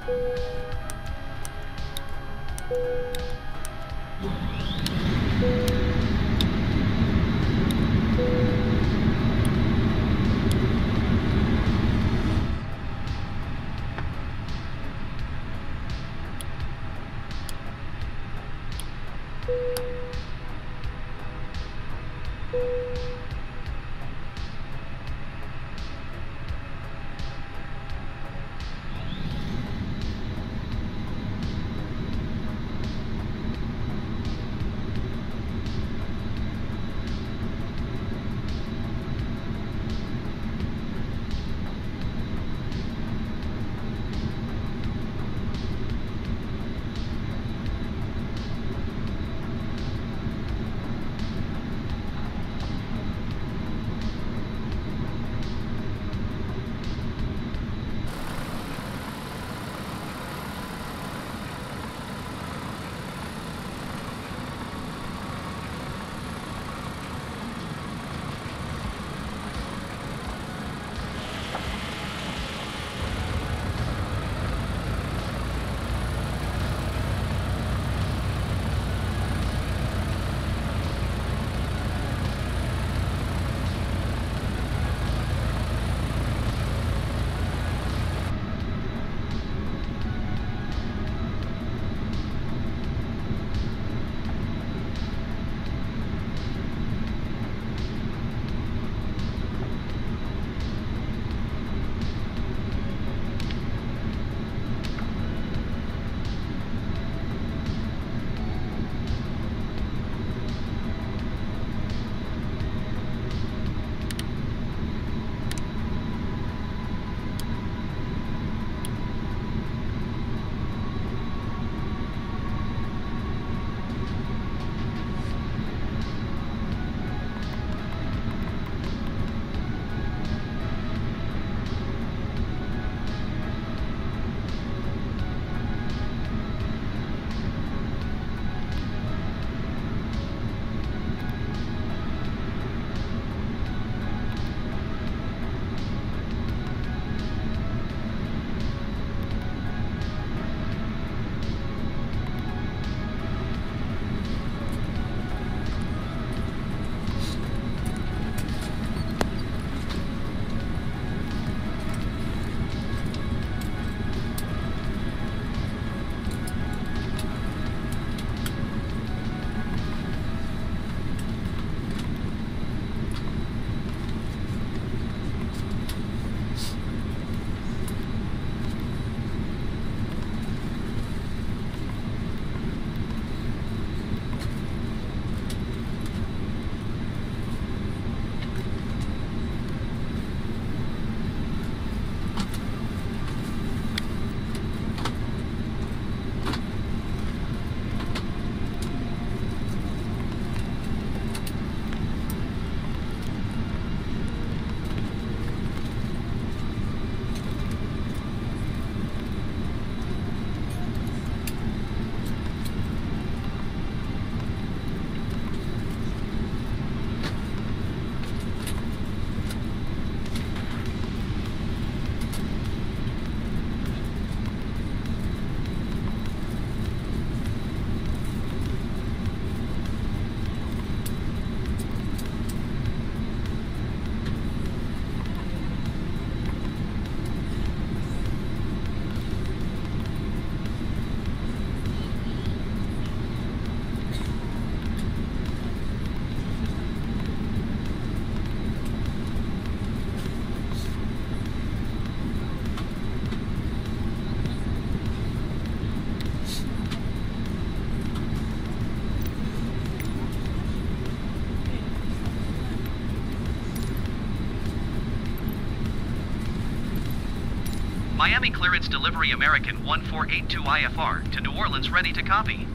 Miami clearance delivery American 1482 IFR to New Orleans ready to copy.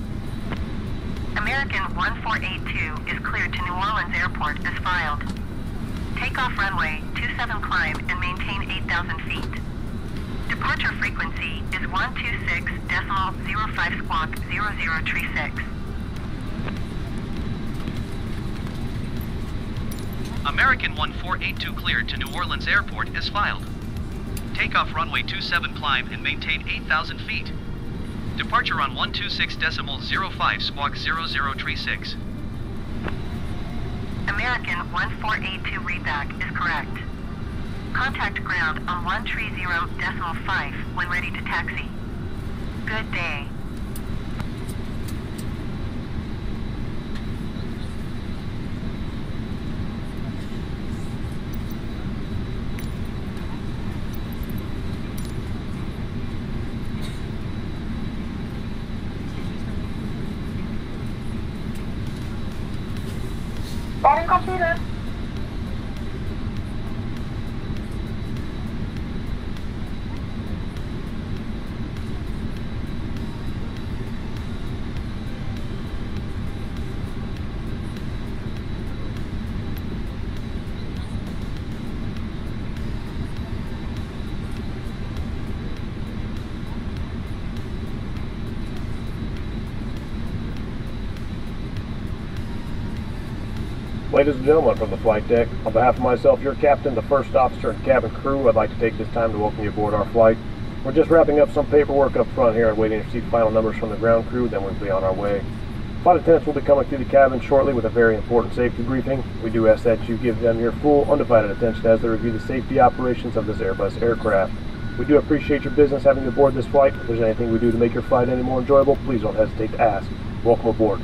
American 1482 is cleared to New Orleans Airport as filed. Takeoff runway 27 climb and maintain 8,000 feet. Departure frequency is 126.05 squawk 0036. American 1482 cleared to New Orleans Airport is filed. Takeoff runway 27 climb and maintain 8,000 feet. Departure on 126.05 squawk 0036. American 1482 readback is correct. Contact ground on 130.5 when ready to taxi. Good day. Boarding completed. Ladies and gentlemen, from the flight deck, on behalf of myself, your captain, the first officer, and cabin crew, I'd like to take this time to welcome you aboard our flight. We're just wrapping up some paperwork up front here and waiting to receive final numbers from the ground crew, then we'll be on our way. Flight attendants will be coming through the cabin shortly with a very important safety briefing. We do ask that you give them your full, undivided attention as they review the safety operations of this Airbus aircraft. We do appreciate your business having you aboard this flight. If there's anything we do to make your flight any more enjoyable, please don't hesitate to ask. Welcome aboard.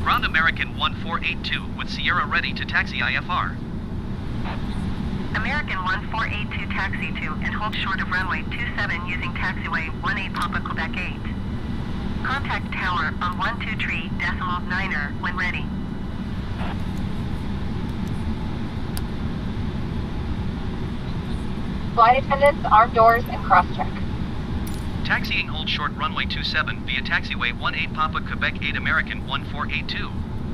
Ground American 1482 with Sierra ready to taxi IFR. American 1482 taxi to and hold short of runway 27 using taxiway 18 Papa Quebec 8. Contact tower on 123.9er when ready. Flight attendants, arm doors, and cross-check. Taxiing hold short runway 27 via taxiway 18 Papa Quebec 8 American 1482.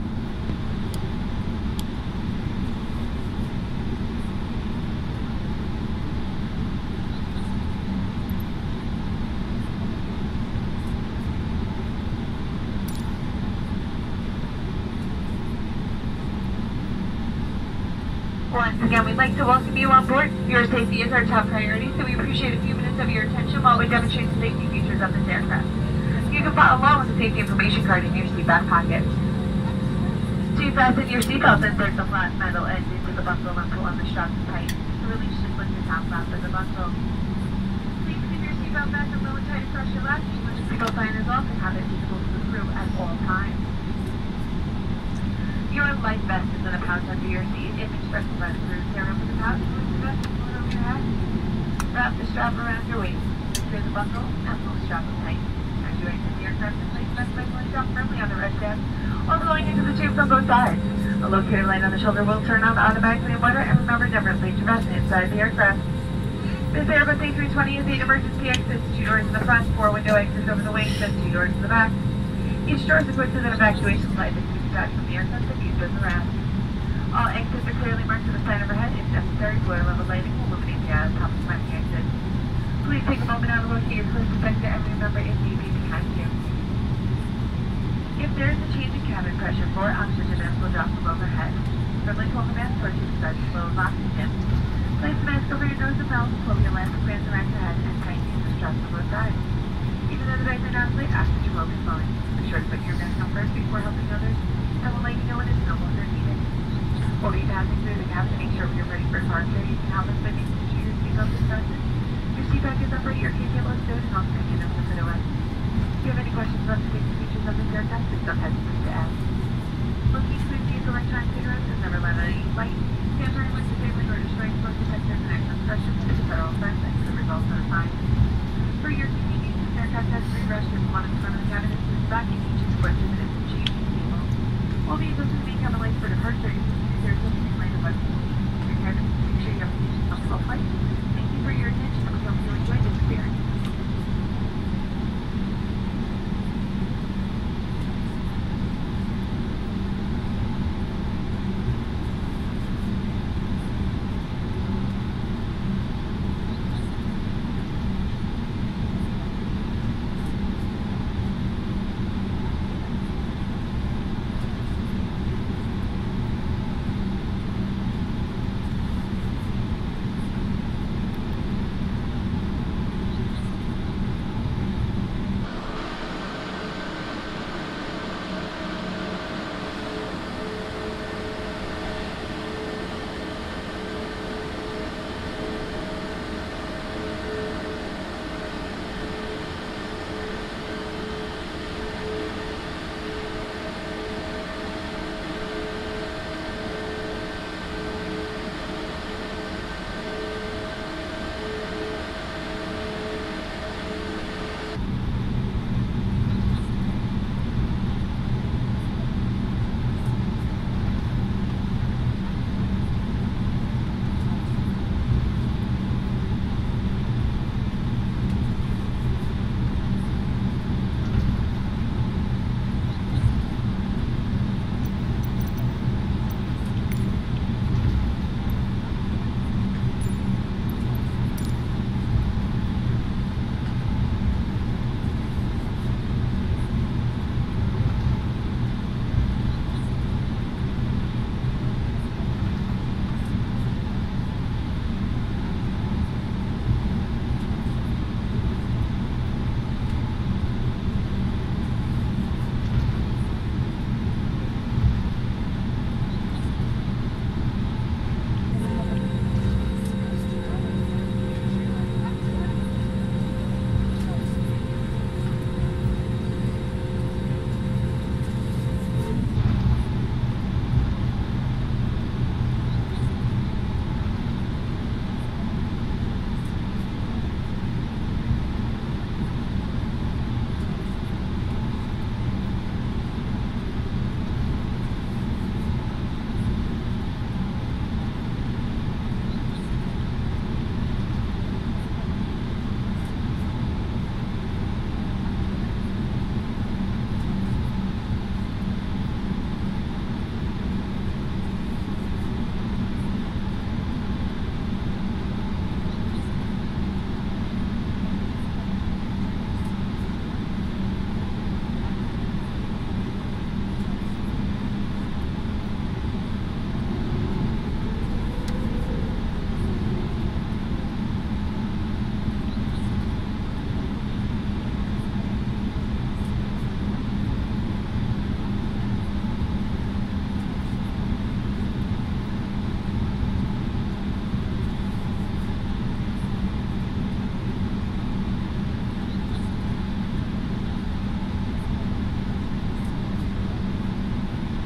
Once again, we'd like to welcome you on board. Your safety is our top priority, so we appreciate a few minutes of your attention while we demonstrate the safety features of this aircraft. You can follow along with the safety information card in your seat back pocket. To fasten your seatbelt, insert the flat metal end into the buckle and pull on the straps tight. To release, just lift the top flap of the buckle. Please keep your seatbelt back and low and tight across your lap. When the seatbelt sign is off and have it visible to the crew at all times. Your life vest is in a pouch under your seat. If instructed by the crew, tear open the pouch, lift the vest, and pull it over your head. Wrap the strap around your waist. Secure the buckle and pull the strap tight. As you exit the aircraft, place the vest by pulling strap firmly on the red tab, while blowing into the tubes on both sides. A locator light on the shoulder will turn on automatically in order, and remember never leave your vest inside the aircraft. This Airbus A320 is 8 emergency exits, 2 doors in the front, 4 window exits over the wings, and 2 doors in the back. Each door is equipped with an evacuation light that can be detached from the aircraft and used as a ramp. All exits are clearly marked with a sign overhead. If necessary, floor level lighting will illuminate the top of the exit. Please take a moment now to locate your closest exit and remember if need be behind you. If there is a change in cabin pressure, 4 oxygen masks will drop from overhead. Firmly pull the mask towards you to start the flow of oxygen. Place the mask over your nose and mouth, pull the elastic bands around your head, and tighten the straps on both sides. Even though the bags are not asleep, ask that you will be flowing. Be sure to put your mask on first before helping others, and we'll let you know when it's no longer needed. We'll be passing through the cabin to make sure we are ready for departure. You can help us by making sure your seatbelt is fastened. Your seat back is upright, your key cable is stowed, and all connected up with it away. If you have any questions about the safety features of this aircraft, please don't hesitate to ask. Looking to use electronic cigarettes is never allowed on any flight. Tampering with disabling or destroying smoke detectors and excess pressure is a federal offense and could result in a fine. For your convenience, this aircraft has 3 restrooms, one in the front of the cabin and 2 in the back, and each is equipped with an instant table. We'll be able to make cabin lights for departure. There's a new line of buttons. Your cabin, make sure you have a comfortable flight. Thank you for your attention, and we hope you enjoyed this experience.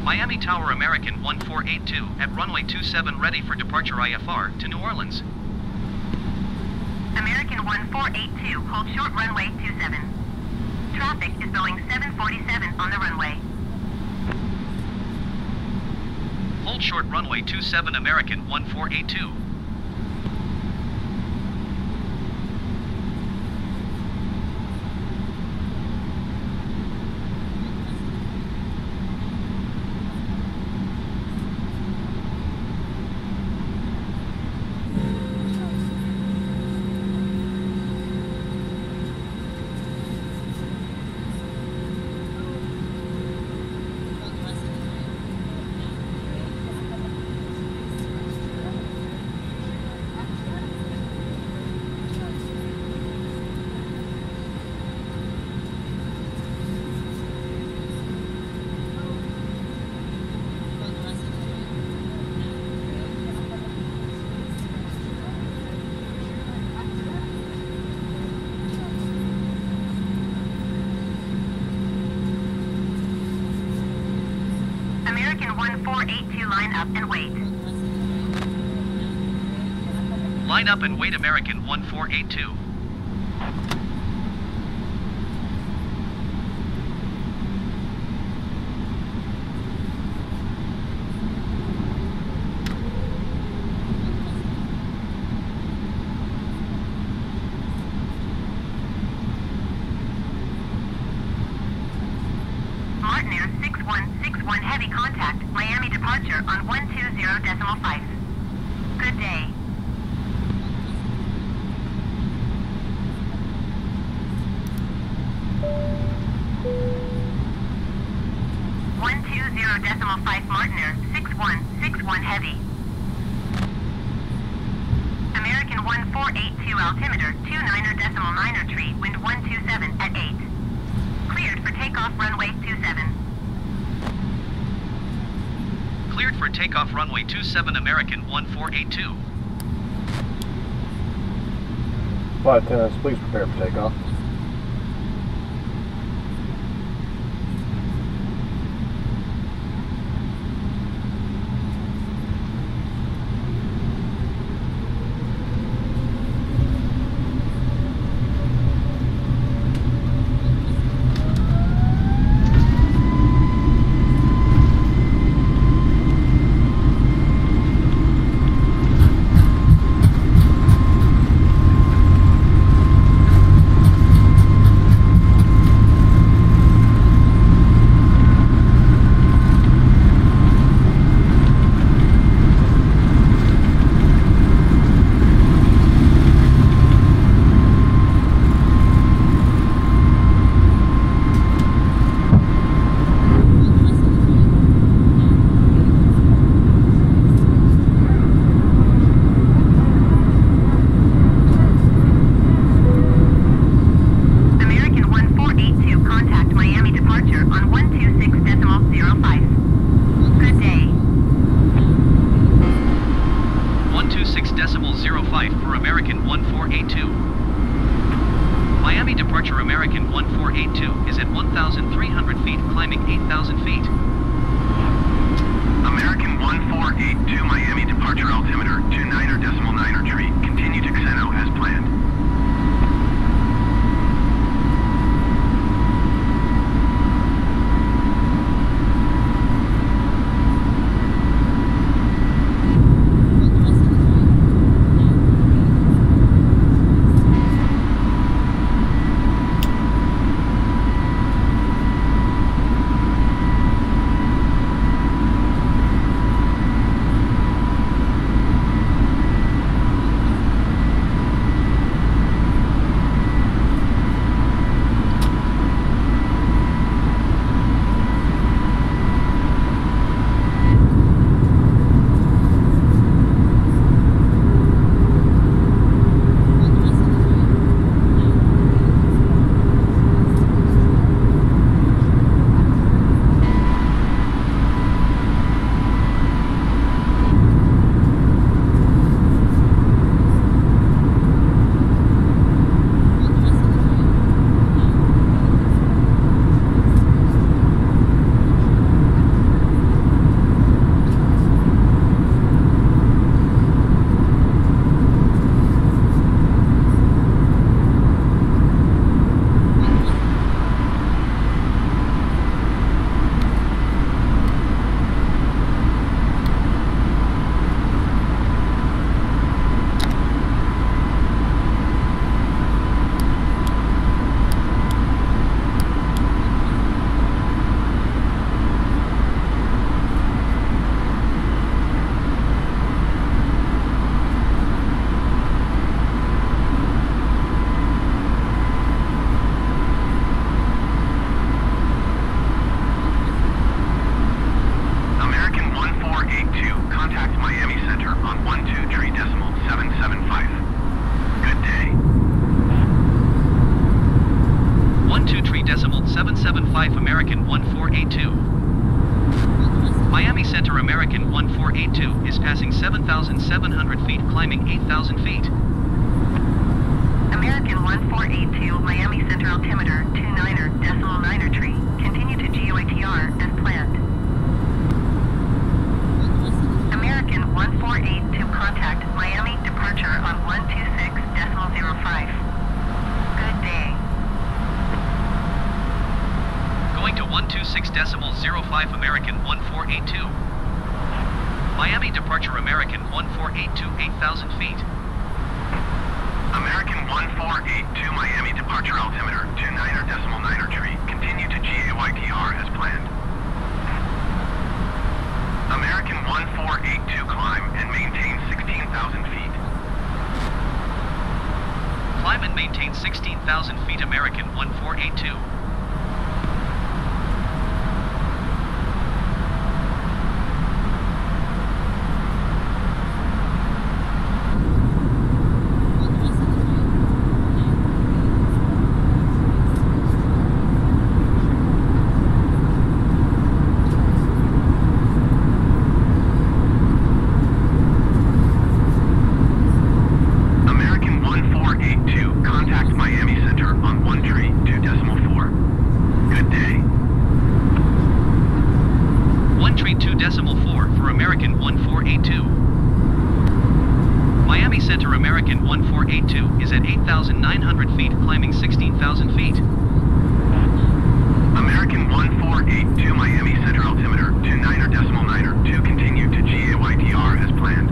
Miami Tower American 1482 at runway 27 ready for departure IFR to New Orleans. American 1482, hold short runway 27. Traffic is Boeing 747 on the runway. Hold short runway 27 American 1482. American 1482, line up and wait. Line up and wait American 1482. Martin Air 6161, heavy contact, Miami departure on 120.5. Good day. Martin Air 6161 heavy. American 1482 altimeter 29.9 tree, wind 127 at 8. Cleared for takeoff runway 27. Cleared for takeoff runway 27 American 1482. Flight attendants, please prepare for takeoff. American 1482 is at 1,300 feet, climbing 8,000 feet. American 1482, Miami departure altimeter 29.9 tree. Continue to Xeno as planned. contact Miami Center on 123.775. Good day. 123.775 American 1482. Miami Center American 1482 is passing 7,700 feet, climbing 8,000 feet. American 1482, Miami Center altimeter 29.9 tree. Continue to GOATR as planned. American 1482, contact Miami departure on 126.05. Good day. Going to 126.05 American 1482. Miami departure American 1482, 8,000 feet. American 1482, Miami departure altimeter 29.9 tree. Continue to GAYTR as planned. American 1482, climb and maintain 16,000 feet. Climb and maintain 16,000 feet American 1482. American 1482, contact Miami Center on 132.4. Good day. 132.4 for American 1482. Miami Center American 1482 is at 8,900 feet, climbing 16,000 feet. American 1482, Miami Center altimeter 29.9 continue to GAYTR as planned.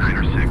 Niner 6.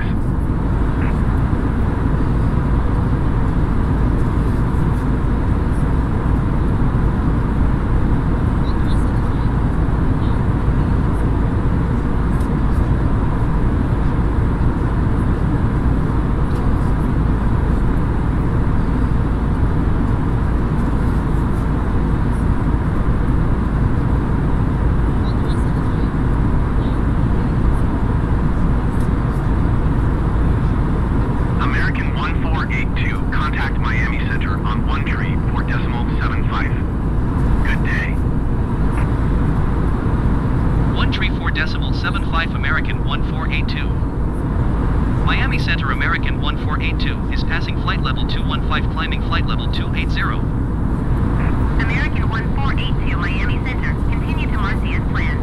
American 1482, contact Miami Center on 134.75. Good day. 134.75 American 1482. Miami Center American 1482 is passing flight level 215, climbing flight level 280. American 1482, Miami Center. Continue to Marcy as planned.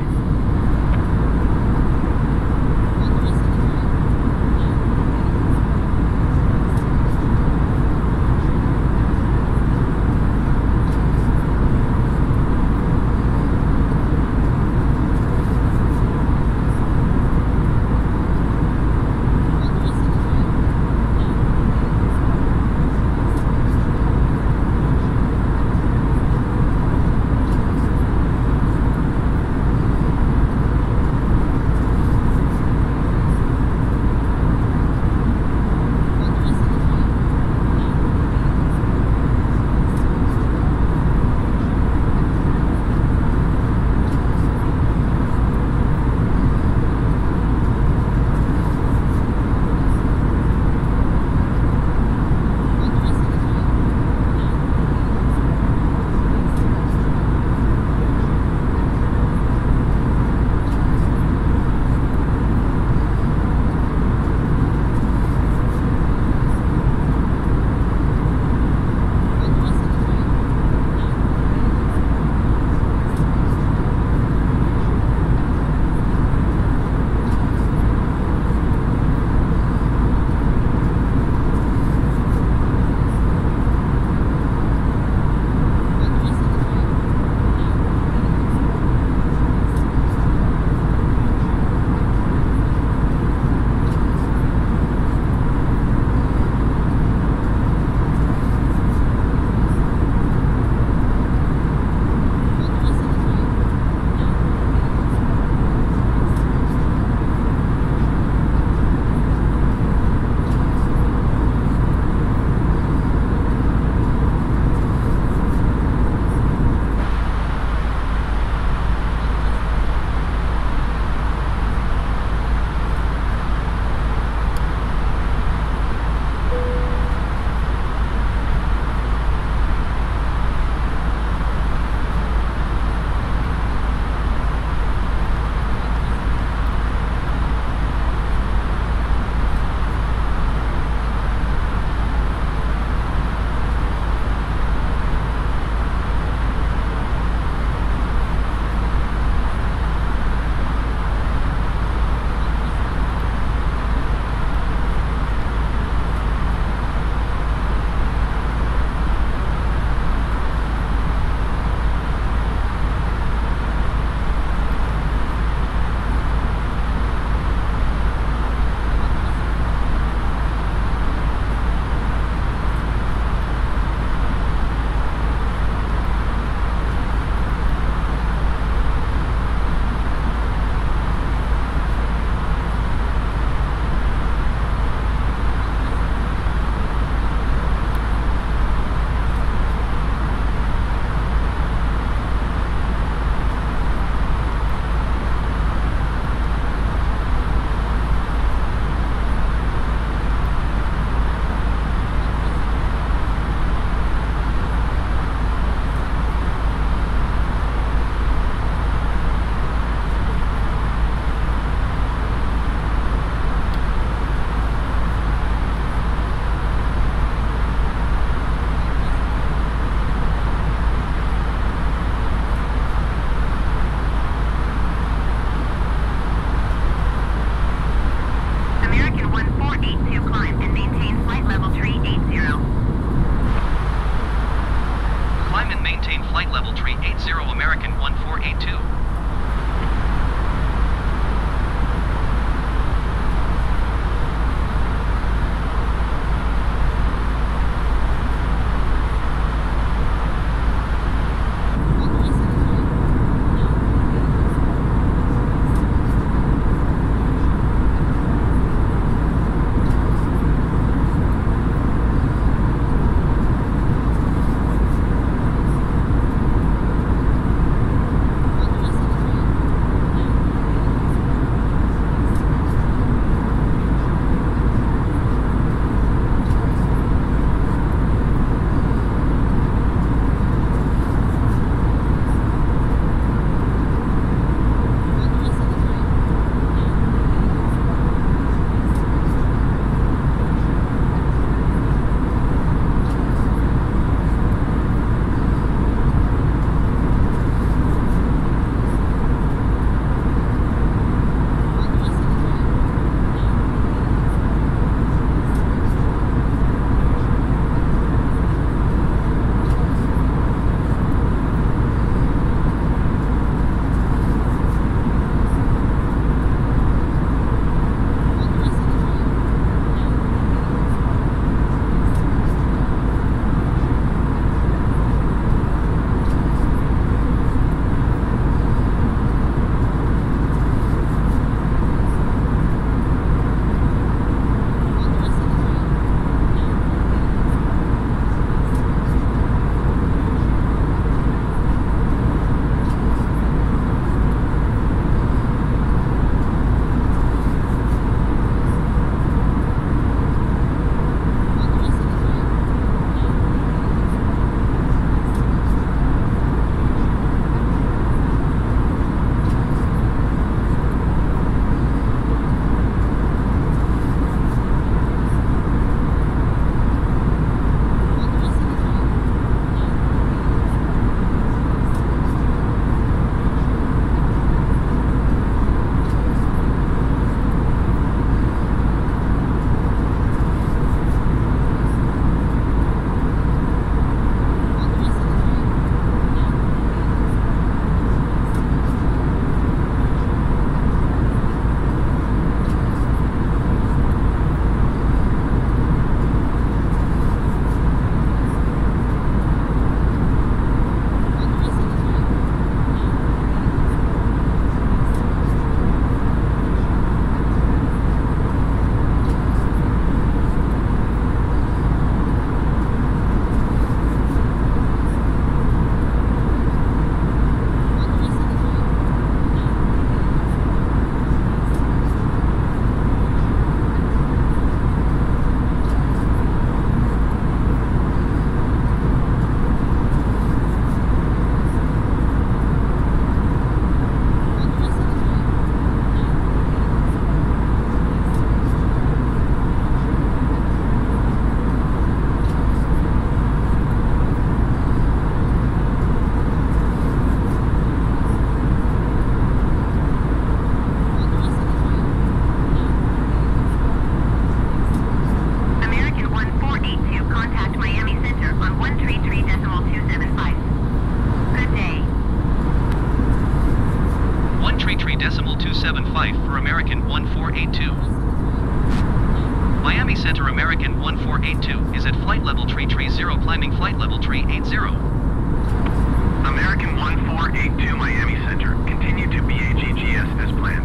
Miami Center American 1482 is at flight level tree 0 climbing flight level tree 80. American 1482 Miami Center, continue to BAGGS as planned.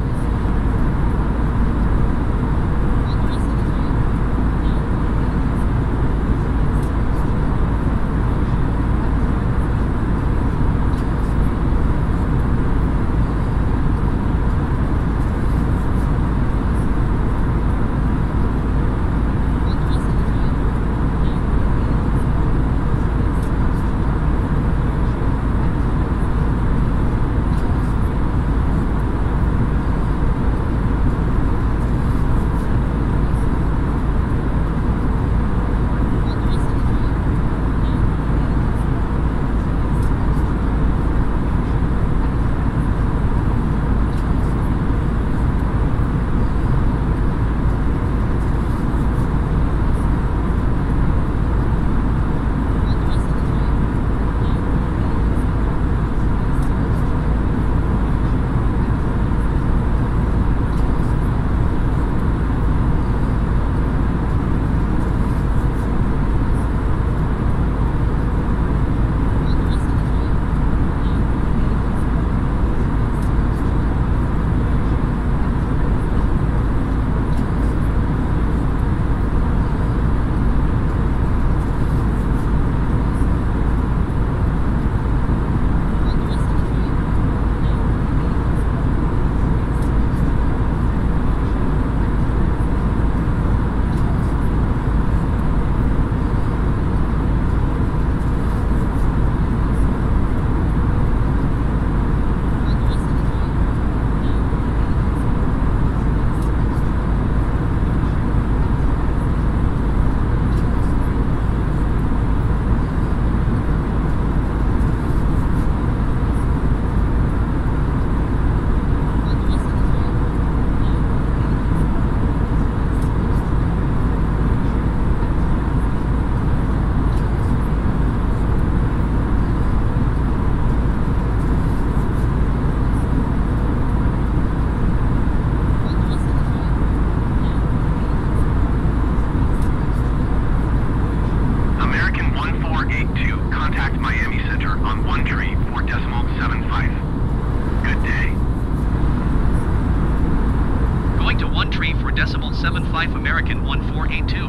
American 1482.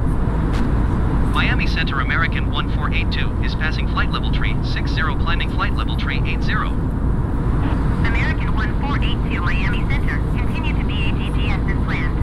Miami Center American 1482 is passing flight level tree 60 climbing flight level tree 80. American 1482 Miami Center, continue to BAGGS as planned.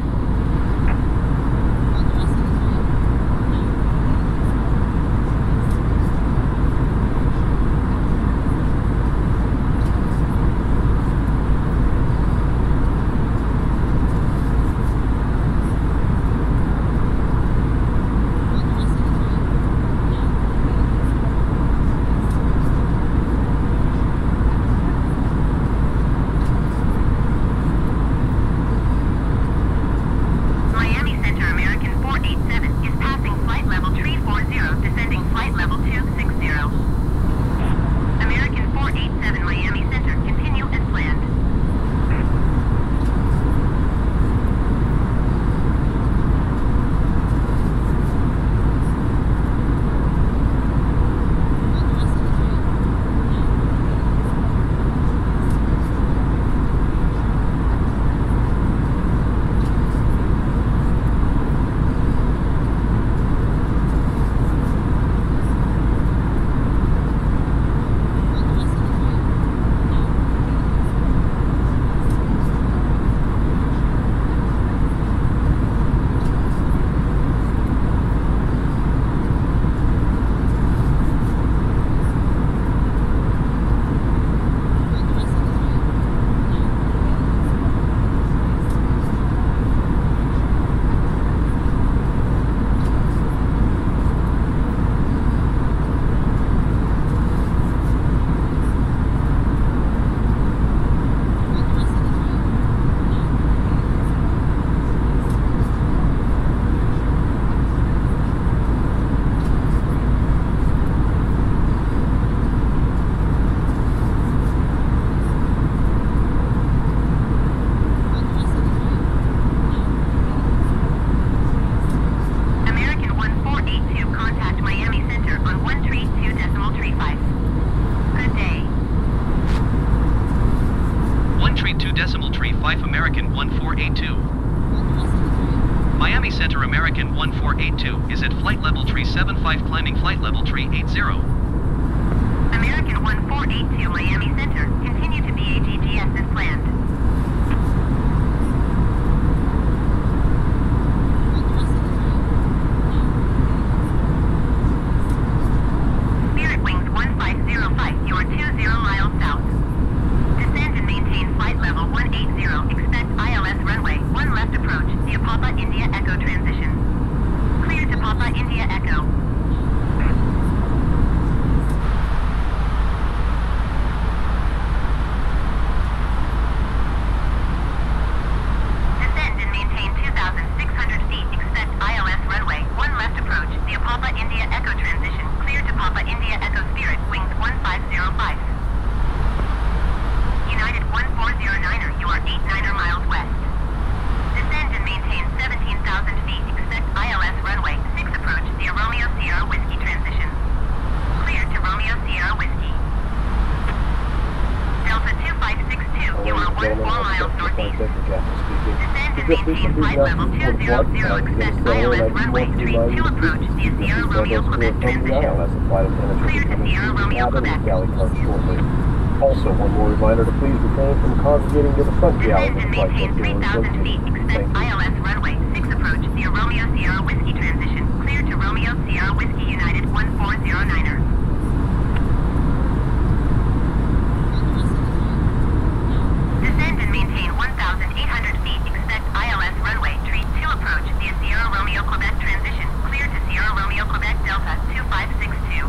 Miami Center American 1482 is at flight level tree 75 climbing flight level tree 80. American 1482 Miami Center, continue to BAGGS as planned. Spirit Wings 1505, you are 20 miles south. Descend and maintain flight level 180, expect ILS runway, 1 left approach, via Papa India Echo transition. Clear to Papa India Echo. Descend and maintain 2,600 feet, expect ILS runway, 1 left approach, via Papa India Echo transition. Clear to Papa India Echo Spirit Wings 1505. United 1409er, you are 89er miles west. Descend and maintain 17,000 feet, expect ILS runway, 6 approach, via Romeo Sierra Whiskey transition. Clear to Romeo Sierra Whiskey. Delta 2562, you are 14 miles northeast. Descend and maintain flight level 200, expect ILS runway, 32 approach, via Sierra Romeo Quebec transition. Clear to Sierra Romeo Quebec. Also, one more reminder to please refrain from congregating to the front galley Descend and of the flight maintain deck during 3,000 feet, expect ILS runway, 6 approach, via Romeo Sierra Whiskey transition. Clear to Romeo Sierra Whiskey United 1409er. Descend and maintain 1,800 feet, expect ILS runway, tree 2 approach, via Sierra Romeo Quebec transition. Clear to Sierra Romeo Quebec Delta 2562.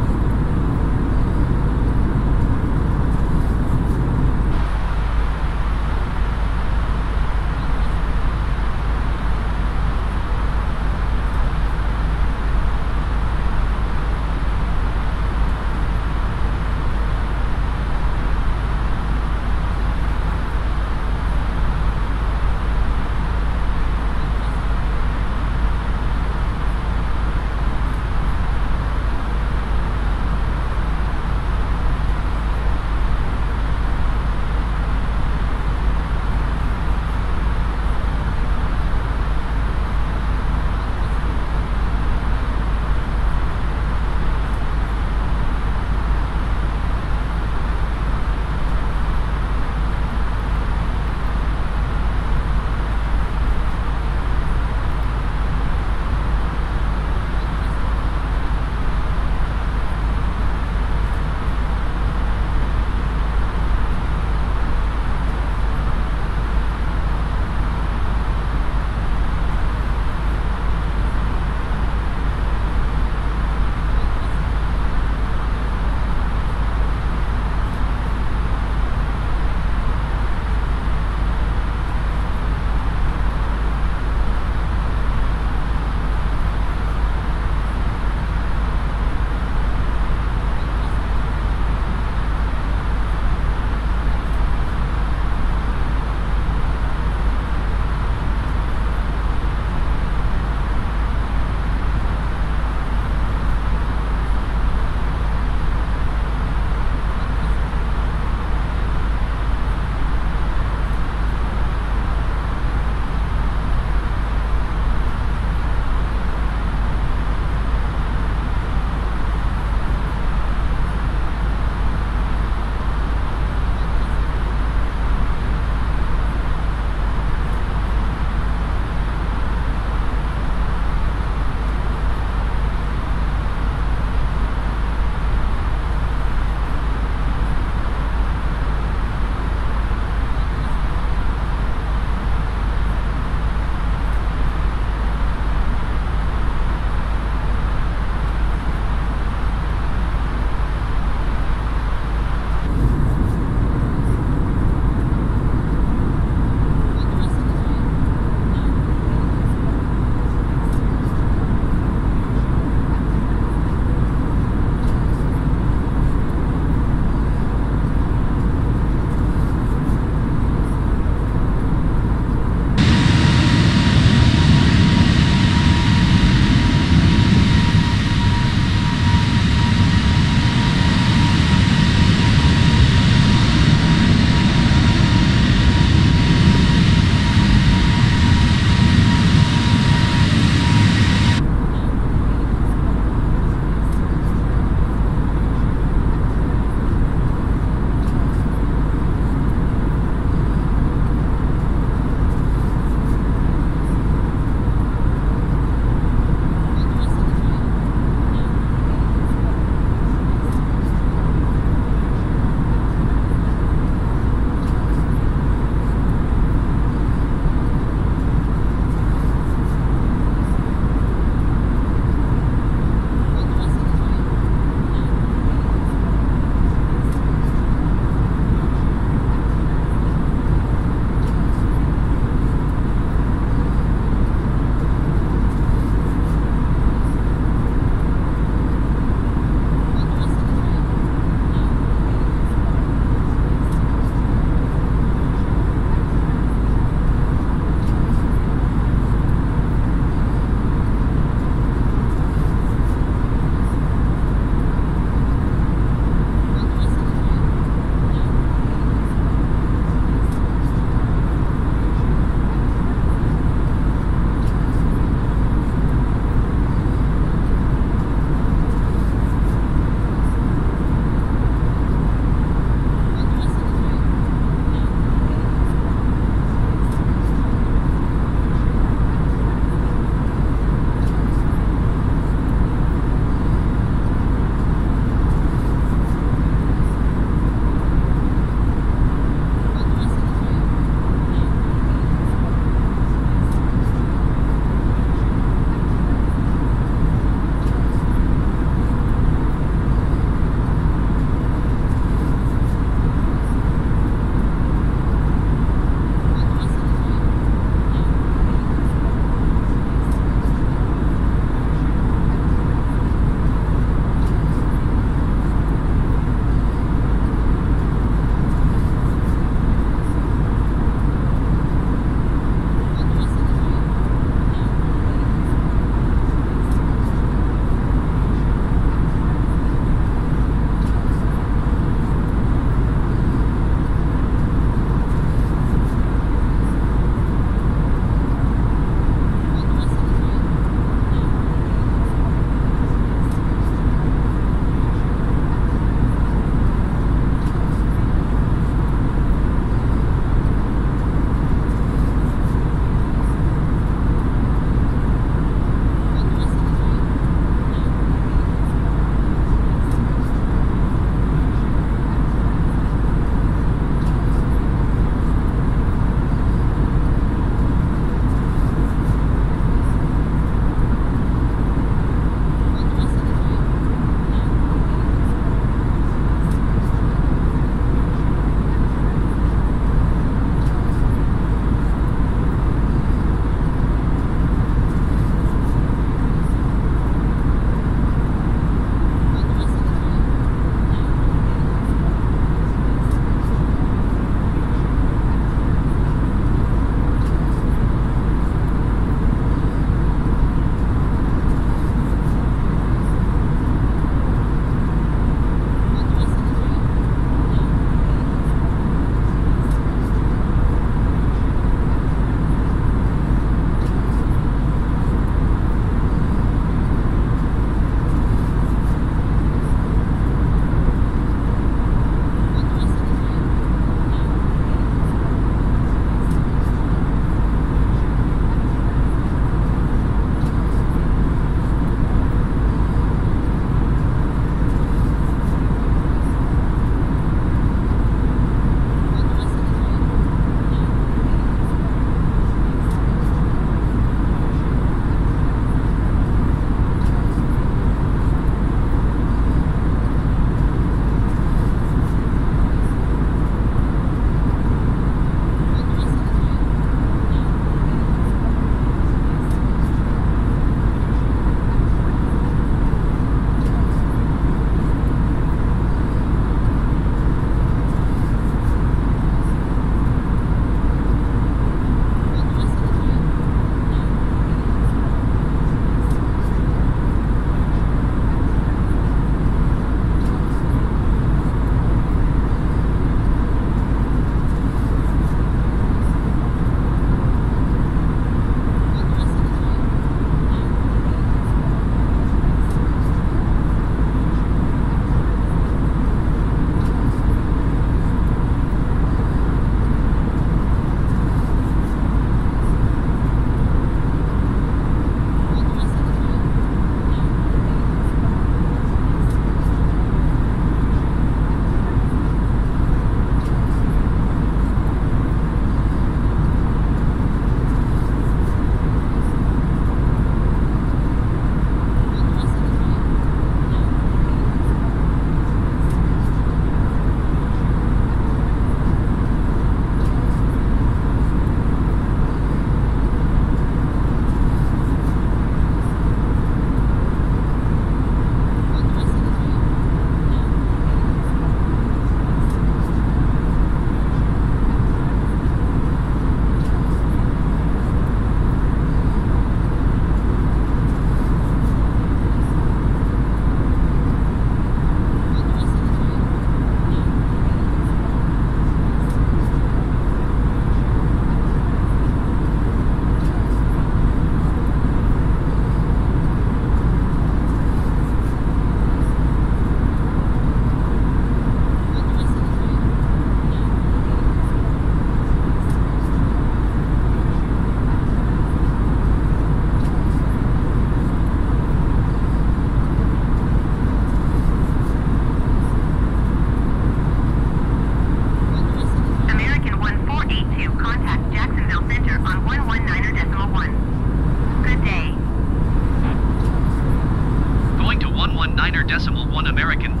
9.1 American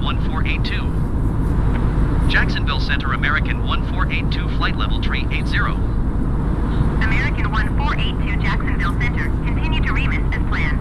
1482. Jacksonville Center American 1482 flight level 380. American 1482 Jacksonville Center, continue to remit as planned.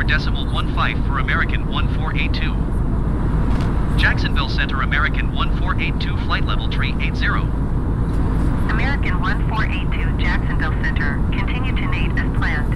4.15 for American 1482. Jacksonville Center, American 1482, flight level 380. American 1482, Jacksonville Center. Continue to NATE as planned.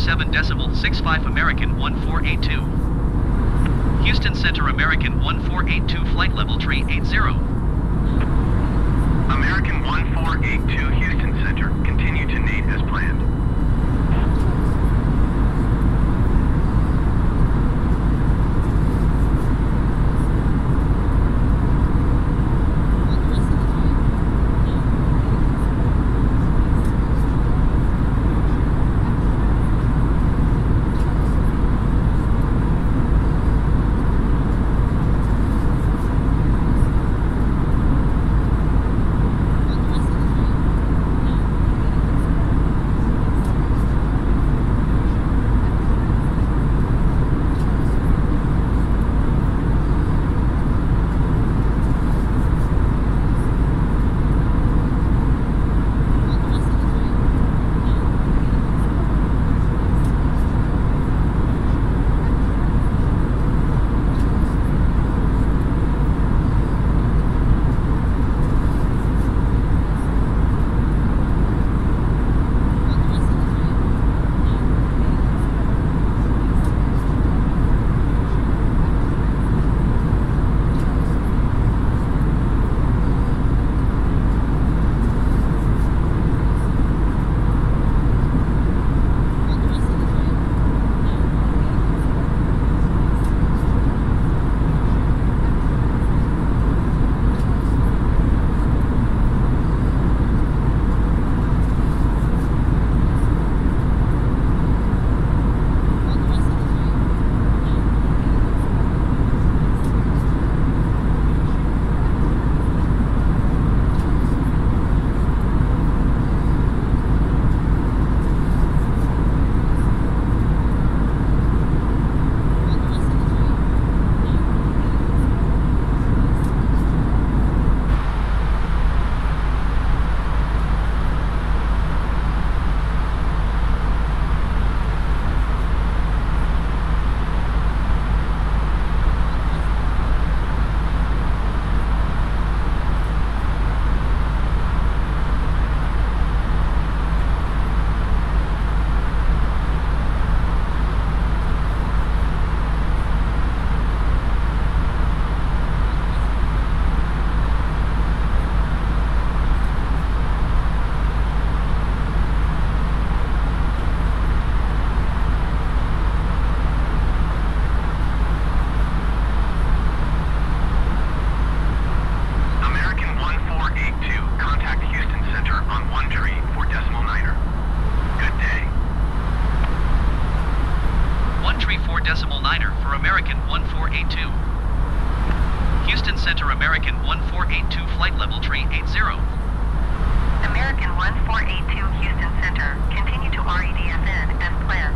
7.65 American 1482. Houston Center American 1482 flight level 380. American 1482 Houston Center. Continue to Nate as planned. American 1482 flight level 380. American 1482 Houston Center. Continue to REDFN as planned.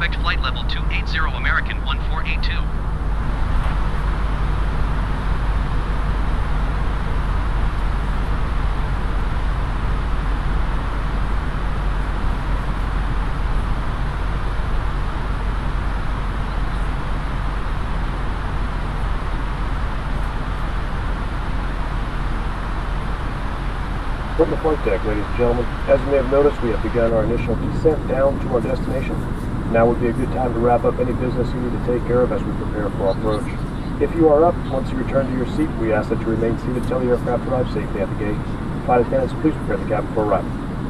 expect flight level 280 American 1482. From the flight deck, ladies and gentlemen, as you may have noticed, we have begun our initial descent down to our destination. Now would be a good time to wrap up any business you need to take care of as we prepare for our approach. If you are up, once you return to your seat, we ask that you remain seated until the aircraft arrives safely at the gate. Flight attendants, please prepare the cabin for arrival.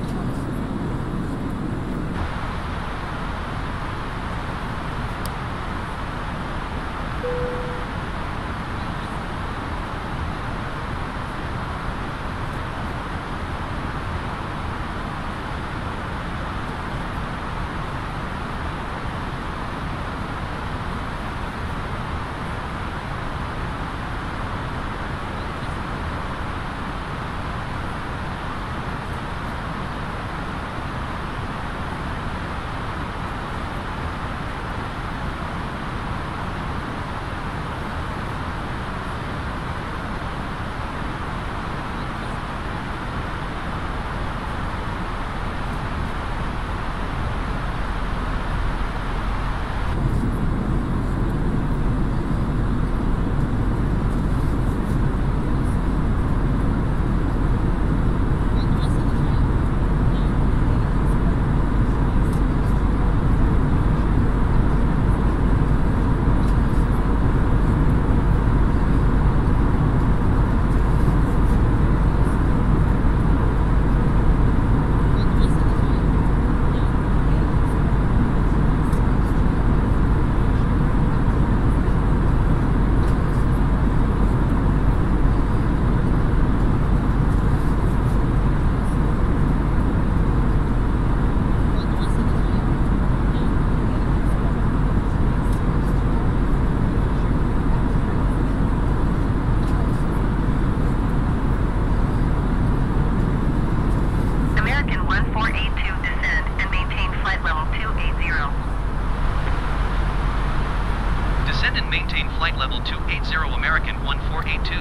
American 1482.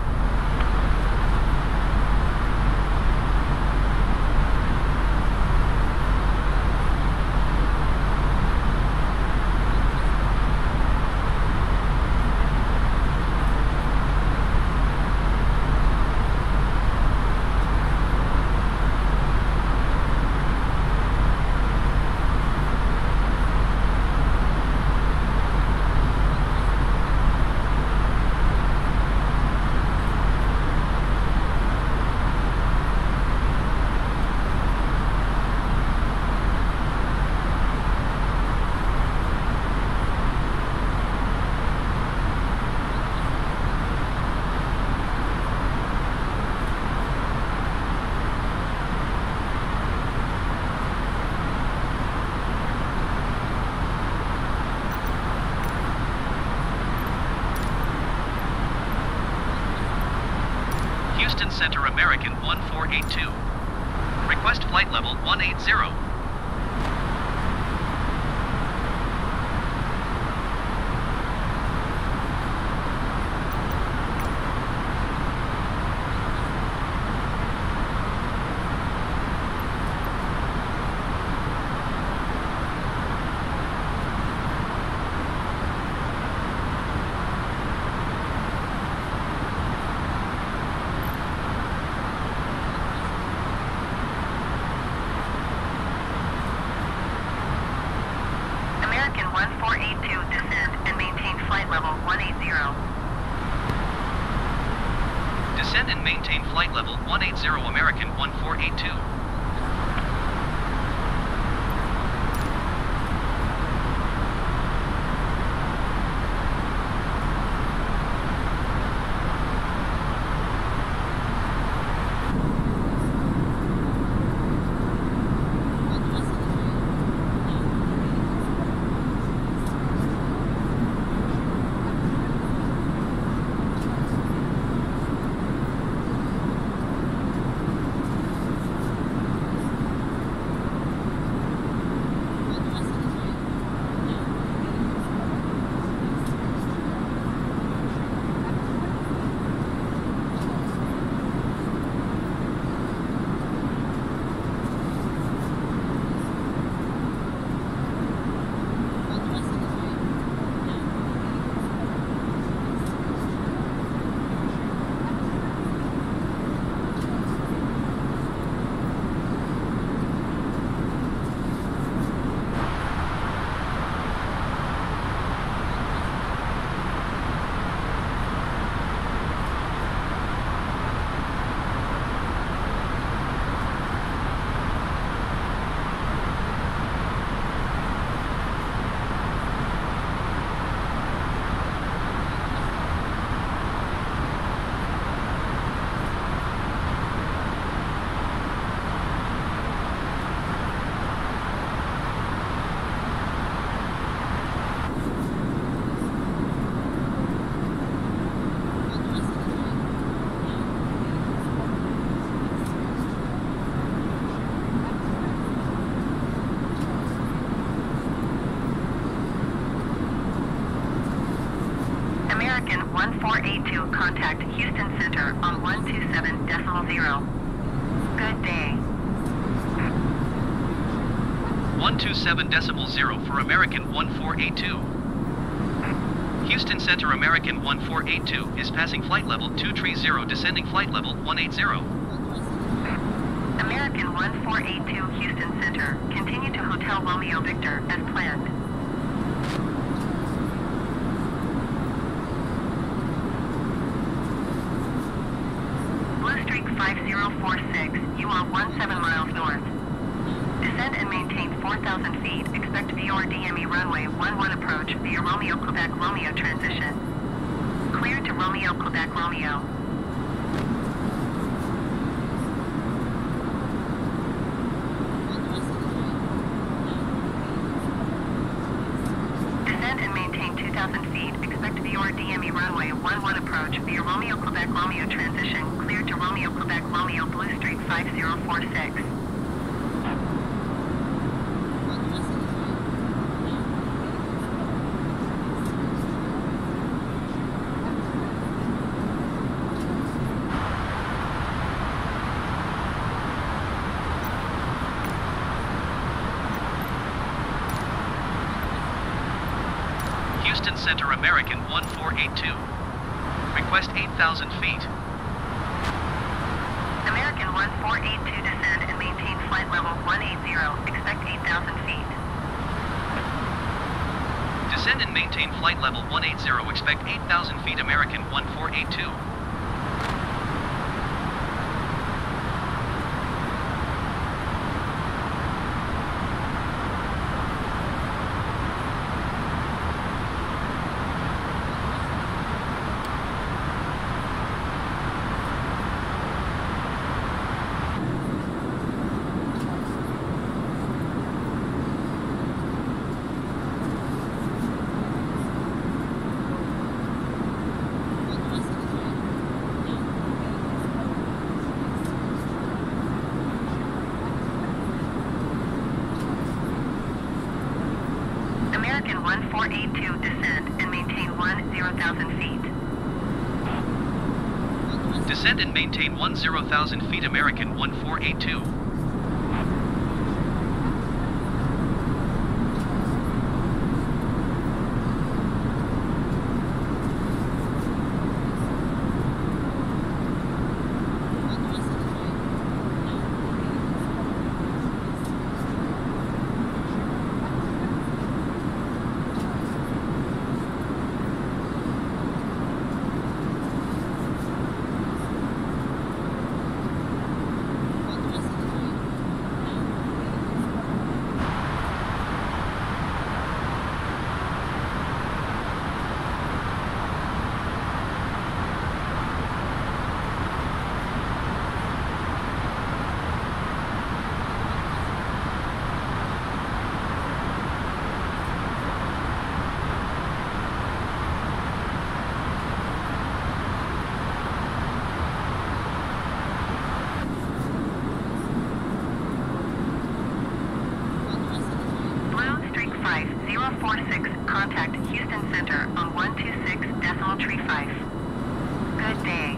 Houston Center American 1482. Request flight level 180. American 1482 descend and maintain flight level 180. Descend and maintain flight level 180 American 1482. 482, contact Houston Center on 127.0. Good day. 127.0 for American 1482. Houston Center American 1482 is passing flight level 230, descending flight level 180. American 1482 Houston Center, continue to Hotel Romeo Victor as planned. Blue Streak 5046, you are 17 miles north. Descend and maintain 4,000 feet. Expect VOR DME runway 11 approach via Romeo Quebec Romeo transition. Clear to Romeo Quebec Romeo. Descend and maintain 2,000 feet. Expect VOR DME runway 11 approach via Romeo Quebec Romeo transition. Clear to Romeo Quebec Romeo Blue Streak 5046. Houston Center American 1482. Request 8,000 feet. American 1482 descend and maintain flight level 180. Expect 8,000 feet. Descend and maintain flight level 180. Expect 8,000 feet. American 1482. American 1482 descend and maintain 10,000 feet. Descend and maintain 10,000 feet. American 1482. Blue Streak 5046, contact Houston Center on 126.35. Good day.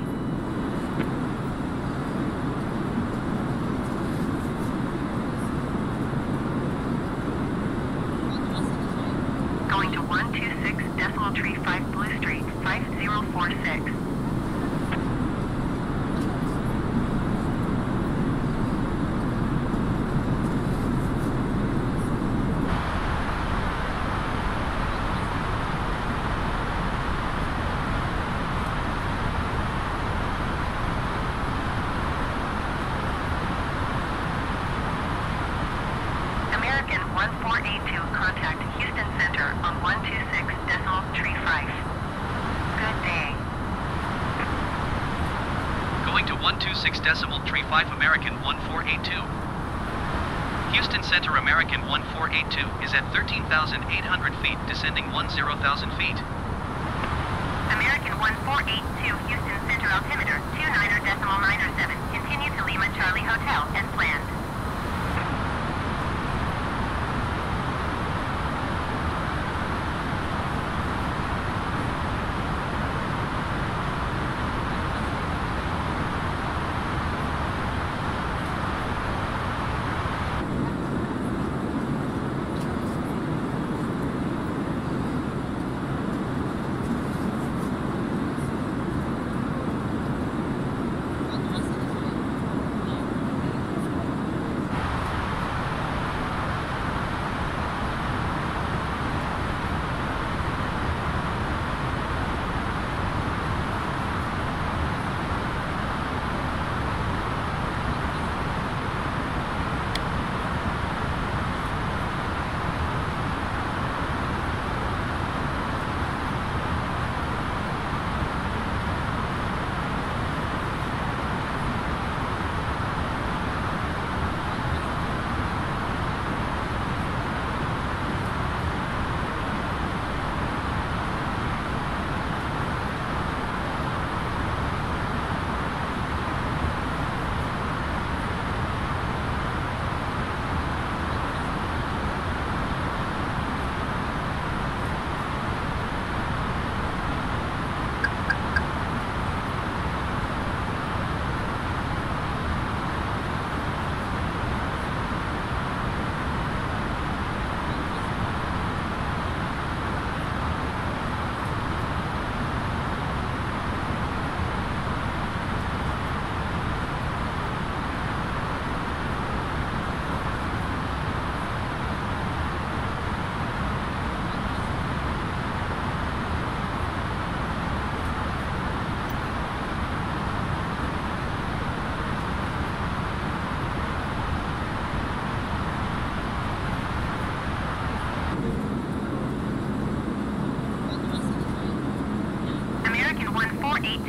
Going to 126.35 Blue Streak 5046. American 1482, contact Houston Center on 126.35. Good day. Going to 126.35. American 1482. Houston Center American 1482 is at 13,800 feet, descending 10,000 feet. American 1482, Houston Center altimeter 29.97. Continue to Lima Charlie Hotel as planned.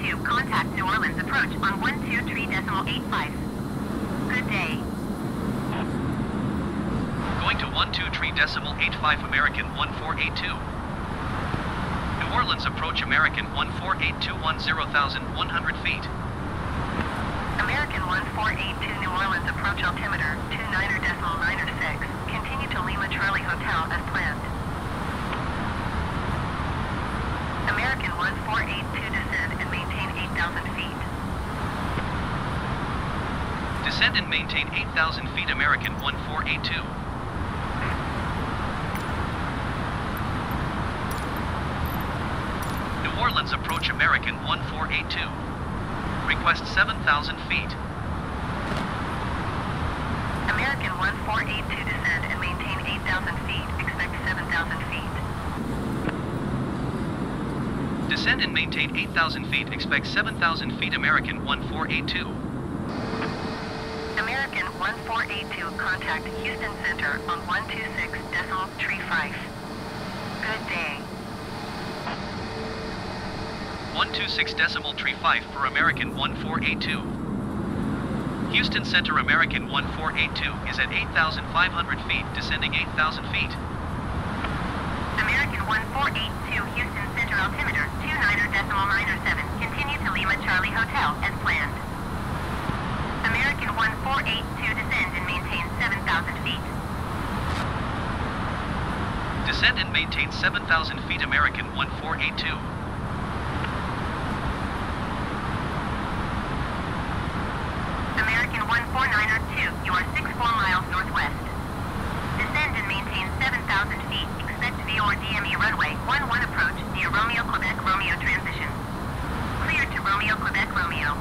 482, contact New Orleans approach on 123.85. Good day. Going to 123.85 American 1482. New Orleans approach American 1482 10,100 feet. American 1482 New Orleans approach altimeter 29.96. Continue to Lima Charlie Hotel as planned. American 1482 descend and maintain 8,000 feet. Descend and maintain 8,000 feet American 1482. New Orleans approach American 1482. Request 7,000 feet. American 1482 descend and maintain 8,000 feet. Expect 7,000 feet. Descend and maintain 8,000 feet. Expect 7,000 feet American 1482. American 1482, contact Houston Center on 126.35. Good day. 126.35 for American 1482. Houston Center American 1482 is at 8,500 feet, descending 8,000 feet. American 1482, Houston Center altimeter 29.97. Continue to Lima Charlie Hotel as planned. American 1482 descend and maintain 7,000 feet. Descend and maintain 7,000 feet American 1482. American 14902, you are 64 miles northwest. Descend and maintain 7,000 feet. Expect VOR DME runway 11 approach near Romeo Quebec Romeo transition. Clear to Romeo Quebec Romeo.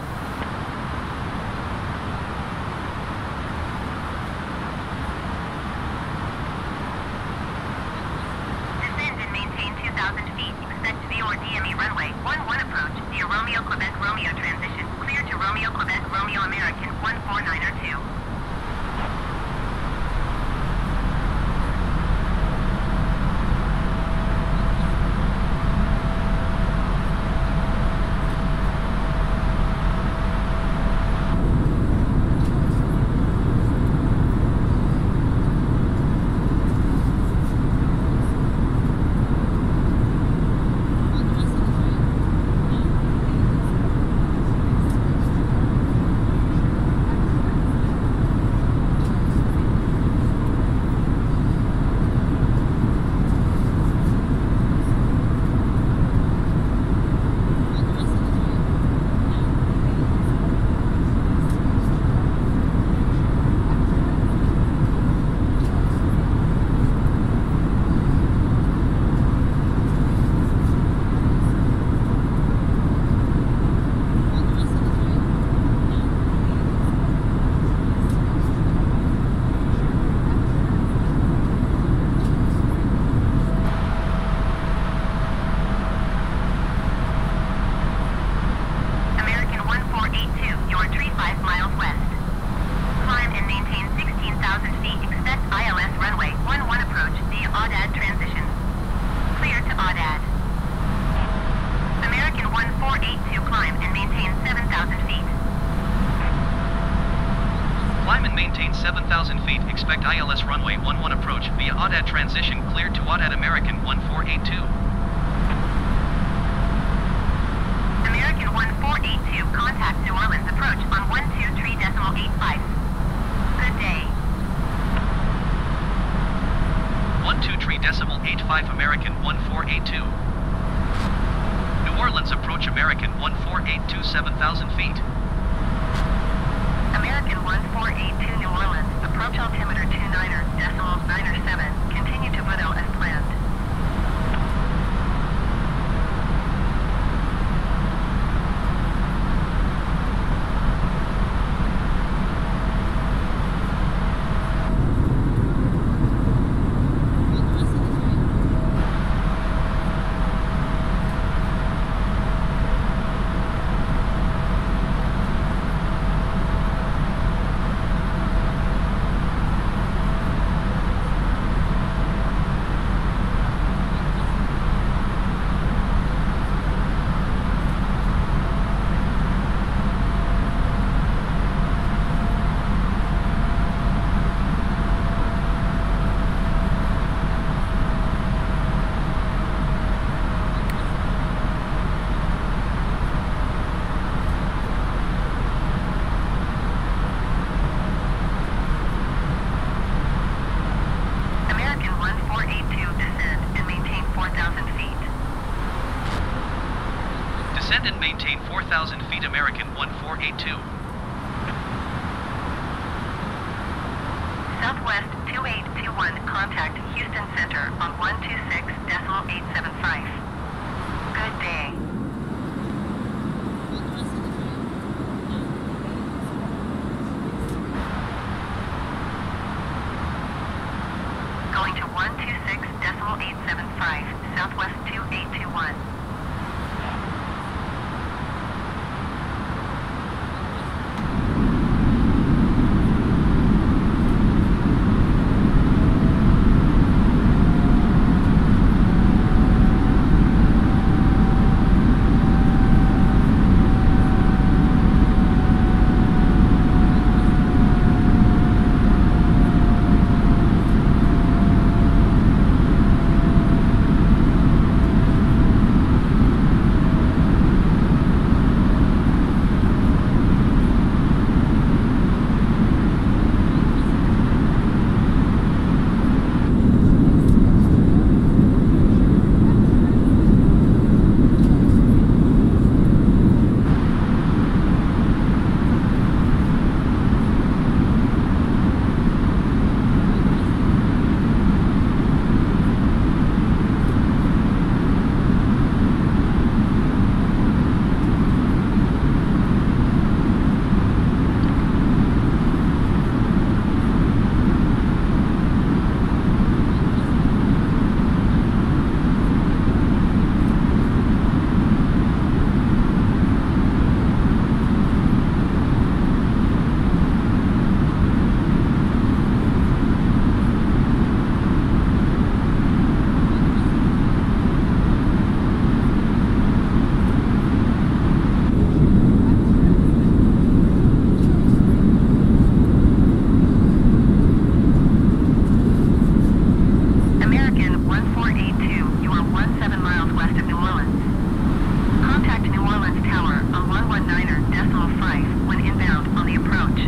Descend and maintain 2,000 feet. Expect VOR DME runway 11 approach near Romeo Quebec Romeo transition. Clear to Romeo Quebec Romeo American 14902. American 1482, you are 35 miles west. Climb and maintain 16,000 feet. Expect ILS runway 11 approach via Audad transition. Clear to Audad. American 1482, climb and maintain 7,000 feet. Climb and maintain 7,000 feet. Expect ILS runway 11 approach via Audad transition. Cleared to Audad American 1482. American 1482, contact New Orleans approach on 123.85. Good day. 123.85 American 1482. New Orleans approach American 1482 7,000 feet. American 1482 New Orleans, approach altimeter 29.97. Continue to Bordeaux as planned. 1000 feet American 1482. Southwest 2821, contact Houston Center on 126.875. Good day. Going to 126.875, Southwest 2821. American 1482, you are 17 miles west of New Orleans. Contact New Orleans Tower on 119.5 when inbound on the approach.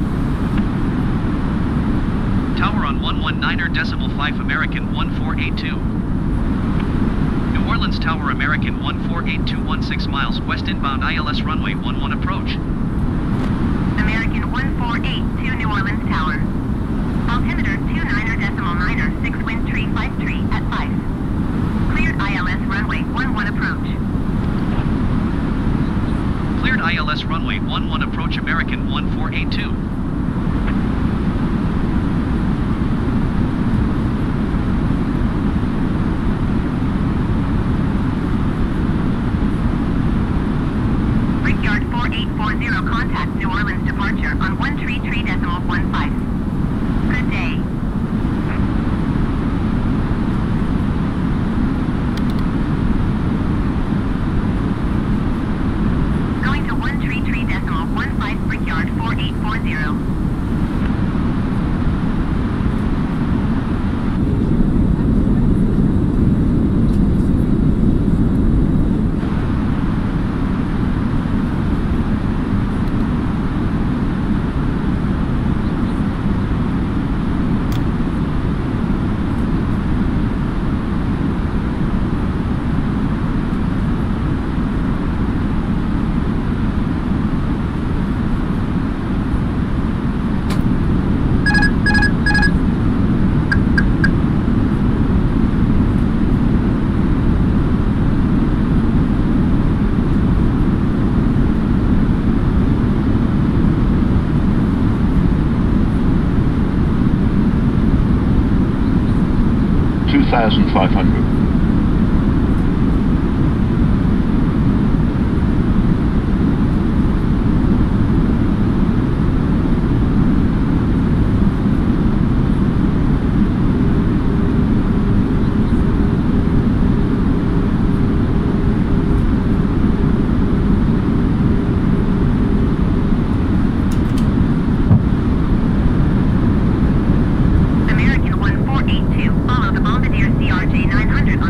Tower on 119.5 American 1482. New Orleans Tower American 1482, 16 miles west inbound ILS runway 11 approach. American 1482, New Orleans Tower. Altimeter 29.9, 6 wind tree 53 at 5. Cleared ILS runway 11 approach. Cleared ILS runway 11 approach American 1482. Brickyard 4840, contact New Orleans departure on 133.15. Good day. Going to 133.15 Brickyard 4840. $2,500. American 1482, follow the Bombardier CRJ 900 on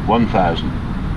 1000.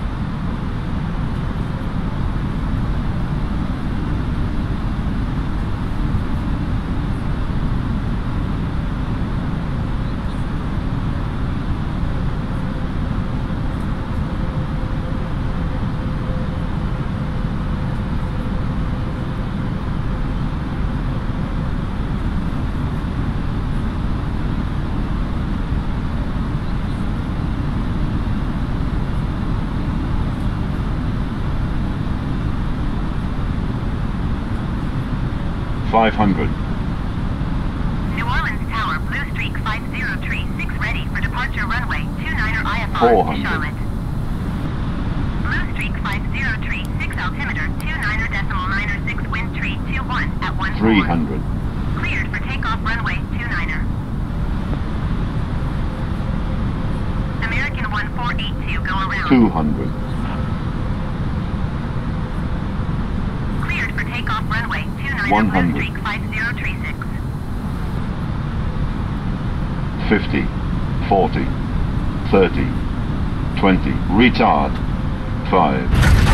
500. New Orleans Tower, Blue Streak 5036, ready for departure runway 29er IFR 400. to Charlotte. Blue Streak 5036, altimeter 29er.906, wind tree 21 at 14. 300. Cleared for takeoff runway 29er. American 1482, go around. 200. Cleared for takeoff runway 29er, 100. Blue Streak 5036. 50, 40, 30, 20, retard, 5.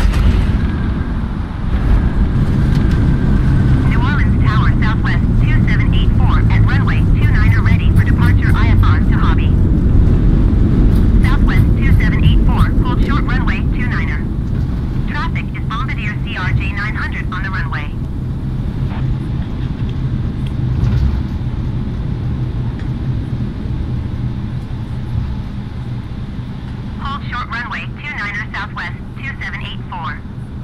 New Orleans Tower, Southwest 2784 at runway 29er, ready for departure IFR to Hobby. Southwest 2784, hold short runway 29er. Traffic is Bombardier CRJ 900 on the runway. Hold short runway 29er, Southwest 2784.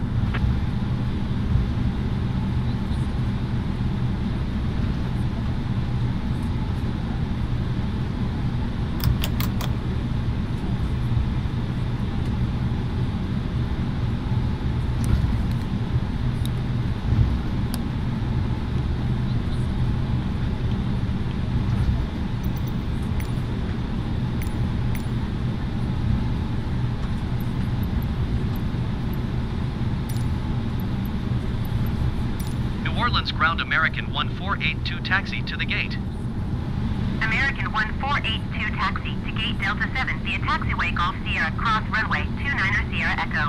New Orleans ground American 1482 taxi to the gate. American 1482 taxi to gate Delta 7 via taxiway Golf Sierra cross runway 29er Sierra Echo.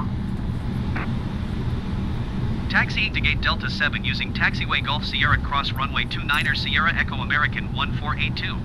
Taxiing to gate Delta 7 using taxiway Golf Sierra cross runway 29er Sierra Echo American 1482.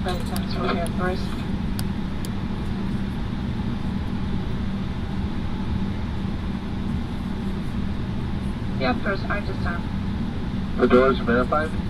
flight attendants for your doors. Yeah, of course, I just The doors verified?